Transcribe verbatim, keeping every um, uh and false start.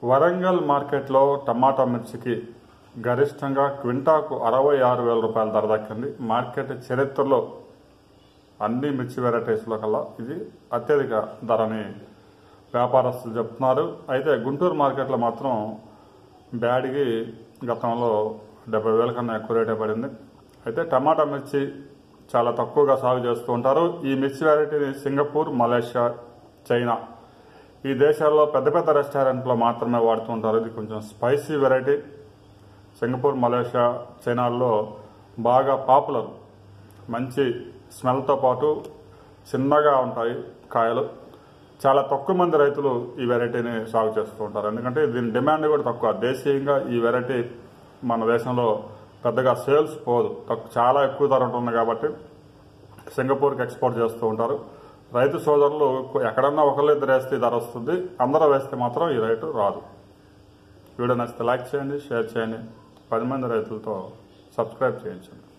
వరంగల్ మార్కెట్లో టమాటా మిర్చికి గరిష్టంగా క్వింటాకు అరవై ఆరు వేల రూపాయల ధర దక్కింది. మార్కెట్ చరిత్రలో అన్ని మిర్చి వెరైటీస్లో కల్లా ఇది అత్యధిక ధరని వ్యాపారస్తులు చెప్తున్నారు. అయితే గుంటూరు మార్కెట్లో మాత్రం బ్యాడ్కి గతంలో డెబ్బై వేల కన్నా ఎక్కువ రేటే పడింది. అయితే టమాటా మిర్చి చాలా తక్కువగా సాగు చేస్తూ ఉంటారు. ఈ మిర్చి వెరైటీని సింగపూర్, మలేషియా, చైనా ఈ దేశాల్లో పెద్ద పెద్ద రెస్టారెంట్లో మాత్రమే వాడుతూ ఉంటారు. ఇది కొంచెం స్పైసీ వెరైటీ. సింగపూర్, మలేషియా, చైనాల్లో బాగా పాపులర్. మంచి స్మెల్తో పాటు చిన్నగా ఉంటాయి కాయలు. చాలా తక్కువ మంది రైతులు ఈ వెరైటీని సాగు చేస్తూ ఉంటారు. ఎందుకంటే దీని డిమాండ్ కూడా తక్కువ. దేశీయంగా ఈ వెరైటీ మన దేశంలో పెద్దగా సేల్స్ పోదు, చాలా ఎక్కువ ధర ఉంటుంది కాబట్టి సింగపూర్కి ఎక్స్పోర్ట్ చేస్తూ ఉంటారు. రైతు సోదరులు ఎక్కడన్నా ఒకళ్ళిద్దరు వేస్తే ధర వస్తుంది, అందరూ వేస్తే మాత్రం ఈ రేటు రాదు. వీడియో నచ్చితే లైక్ చేయండి, షేర్ చేయండి, పది మంది రైతులతో సబ్స్క్రైబ్ చేయించండి.